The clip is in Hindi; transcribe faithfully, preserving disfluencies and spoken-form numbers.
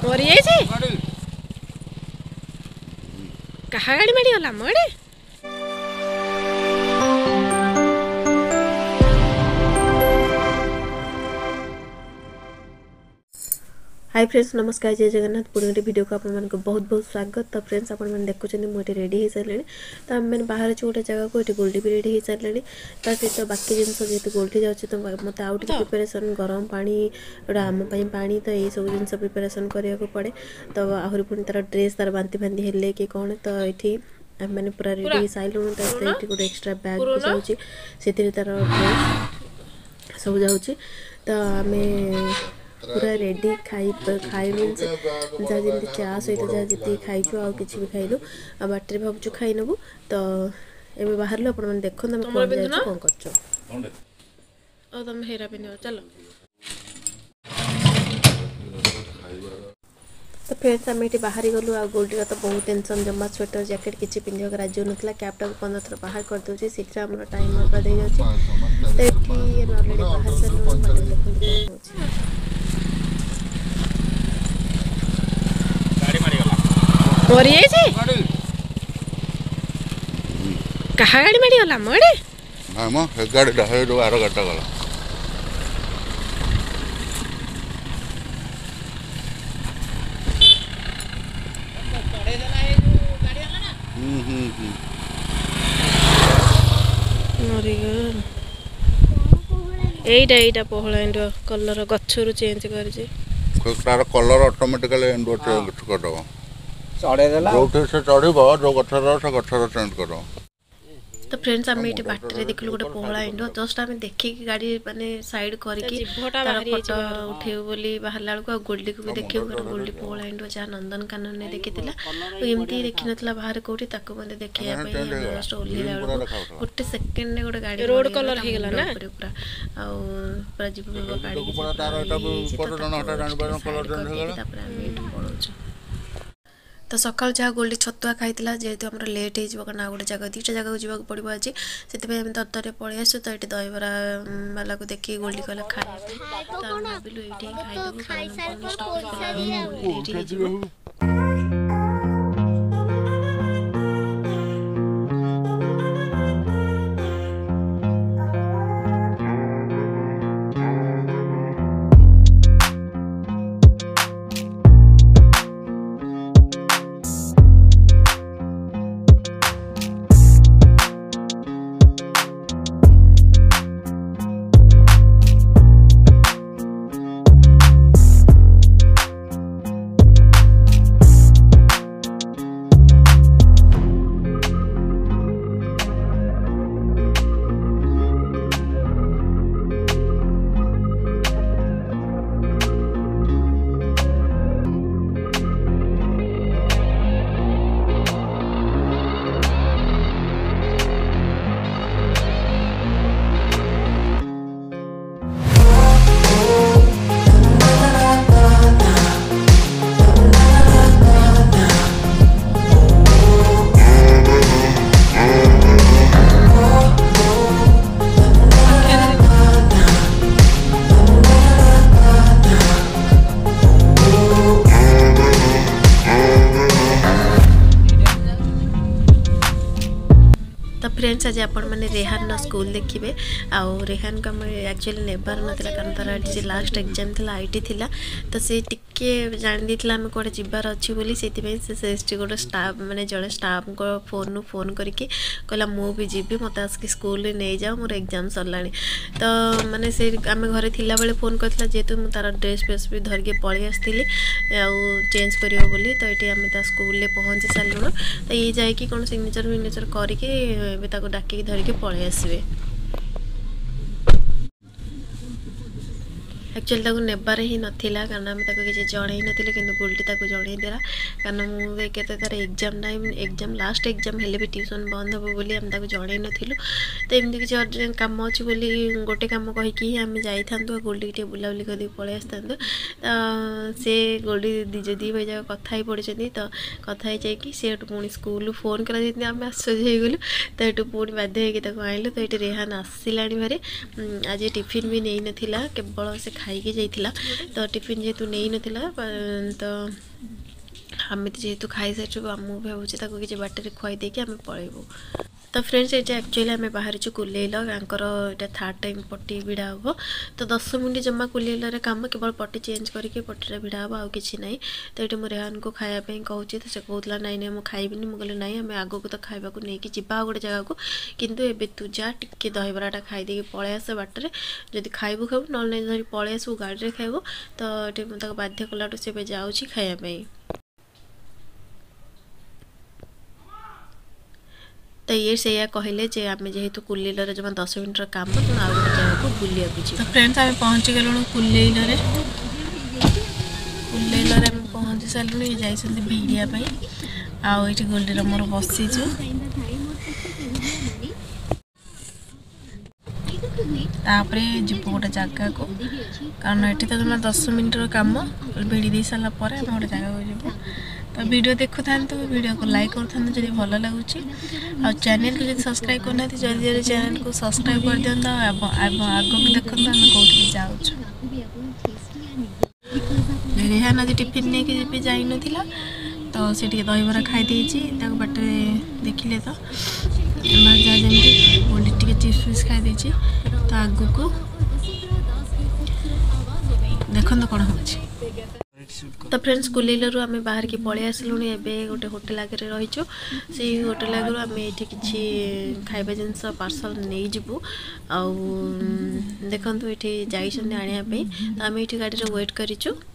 मरी जाइए कहा गाड़ी माड़ी गला मड़े हाय फ्रेंड्स नमस्कार जय जगन्नाथ पुणे वीडियो को आप बहुत बहुत स्वागत। तो फ्रेंड्स आप देखुं मुझे रेडी हो सारे तो आम मैंने बाहर गोटे जगह को गोल्डी भी रेडी हो सारे सहित बाकी जिन जेहतु गोल्डी जाऊँगी तो मत आउ प्रिपेरेसन गरम पानी आम पानी तो ये सब जिन प्रिपेरेसन करने पड़े तो आहरी पुणी तार ड्रेस तार बांति बांति हेले कि कौन तो ये मैंने पूरा रेडी हो सारे तो गोटे एक्सट्रा बैग भी जाऊँगी से तार ड्रेस सब जाऊँगी तो आम पूरा रेडी खाई खाई मीन्स जहाँ जमी चा सहित जहाँ जी खाइचु आ कि भी खाइलु आ बाटर भावुँ खाई नबू तो ये बाहर लो आप देखो तुम कौन कर तुम हेरा पिंध चलो तो फ्रेंड्स आम ये बाहरी गलु आ गोल्डी तो बहुत टेंशन जमा स्वेटर जैकेट किसी पिंधा राजी होना कैपटा को पंद्रह थर बाहर कर दूसरी शीघ्र आम टाइम दे जाऊँगी तो ये ऑलरेडी बाहर सारे मरी जाइए कहा गाड़ी माड़ी गला मड़े ना मो गाड़ी ढाई दो आरो गाटा गला हम्म हम्म मरी गल एटा एटा पहला एंडो कलर गच्छरु चेंज कर जे तार कलर ऑटोमेटिकली एंडो चेंज कर दो चढ़े देला जो से चढ़िबो जो गछर से गछर चेंज करो। तो फ्रेंड्स आम ये बाटर देखलु गोटे पहला एंडो जस्ट आम देखिक गाड़ी माने साइड करके तार फोटो उठेबो बोली बाहरला को गोल्डी को भी देखिबो गोटे गोल्डी पहला एंडो जहाँ नंदनकानन ने देखिथिला एमती देखि नथला बाहर कोठी ताको मते देखिया पई जस्ट ओलीला गोटे सेकंड गोटे गाड़ी रोड कलर हे गेला ना पूरा आ पूरा जीव गाड़ी तार एटा ऊपर जण हटा जानि पर कलर चेंज हे गेला तापर आम एटू पळोछु तो सकाल जहाँ गोल्डी छतुआ खाई जेहेतु आम लेट हो कारण गोटे जगह दुईटा जगह जावाक पड़ो आज से तरतर पलि आसु तो ये दहीबरा वाला को देखिए गोल्डी कहला खाई तो आम भाविलु ये फ्रेंड्स आज आपण मैंने रेहान स्कूल देखिए आउ रेहान को एक्चुअली नेबार नाला कारण तार आज लास्ट एग्जाम थी आईटी थिला तो सी टिके जान देथिला हम कोडे जिबार अछि बोली सेति पे से गोटे स्टाफ माने जड़े स्टाफ को फोन फोन करके कहला मु भी जीबी मत आसकी स्कूल नहीं जाओ मोर एग्जाम सरलाणी तो माने से आम घरे थिला बेले फोन करथिला जेतु मु तार ड्रेस फेस भी धर के पळी आस्थिली आउ चेंज करियो बोली तो एटी आम ता स्कूल ले पहुंची सारलुन तो ये जाय कि कोन सिग्नेचर विग्नेचर करके ताको डाकी धरिके पळी आसबे एक्चुअली ताको नेबार ही नथिला कारण आम ताको किसी जणई नथिले किंतु गोल्डी ताको जणई देला कारण मु केते तार exam time exam last exam हेले भी ट्यूशन बंद हो बोली हम ताको जणई नथिलु तो एमती किसी अर्जेंट काम अछि बोली गोटे काम कहि कि हम जाई थांतु गोल्डी के बुला बुली कर पळी आस्तांतु से गोल्डी दिजे दी भाई जाक कथा ही पड़छथि तो कथा ही जाय कि से पुणी स्कूल फोन करा जेति हम आश्चर्य हे गेलु तो एटु पुणी बाध्य हे कि ताको आइलु तो एटी रेहान आसिलाणी भारे आज टिफिन भी नै नथिला केवल से खाई जाइथिला तो टिफिन जेहेतु नहीं नथिला तो आम जेहेतु खाई सारी आम भावुँ ताको किसी बाटर खुआई देकी आम पलैबू। तो फ्रेंड्स ये एक्चुअली आम बाहर कुलेल तांकर यहाँ थर्ड टाइम पट्टी भिड़ा हम तो दस मिनट जमा कुलेल कम केवल पट्टी चेंज करके पट्टी भिड़ा हम आउ कि ना। तो ये मुझे रेहान को खायापी कहूँ तो से कहला नाई ना मुझे खाइबिनी मुझे ना आम आग को तो खावा को लेकिन जा गोटे जगह को किंतु एबे तू जा टिके दहीबराटा खाईदे पलि आस बाटर जदि खाइबू खाइबू ना धरी पलि आसू गाड़ी में खाइबू तो ये बाध्य कलाटू से जाऊँगी खायापी। तो ये से कहले जे आम जेहेतु कुलेल जमा दस मिनट काम तेणु आउ गोटे जगह को बुलिया तो फ्रेंड्स आम पहुँची गलु कुलेल कुलेल आम पहुँची सारूँ ये जाइए भिड़ियापाई आउ ये गोल्डीर मोर बसीचु तापर जीव गोटे जगह को कारण ये तो जमा दस मिनट काम भिड़ी दे सारापर आम गोटे जगह को जीव तो वीडियो देखु था तो वीडियो को लाइक करूँ जब भल लगुच आ चैनल को जब सब्सक्राइब करना जल्दी जल्दी चैनल को सब्सक्राइब कर दिखाँ आग को देखते आम कौट जाऊँ रेहान आज टिफिन नहीं कि जाई नथिला तो से दहीबरा खाई बाटे देखिले तो जहाँ जमी बोली टे चिप्स फिप्स खाई तो आग को देखो कौन हो। तो फ्रेंड्स कुलेलू आम बाहर की पलि आसलु एवं गोटे होटेल आगे रहीचु से होटेल आगे आम ये किसी खाइबा जिनस पार्सल नहीं जीवु आउ देखु ये जाने तो आम ये गाड़ी वेट करूँ।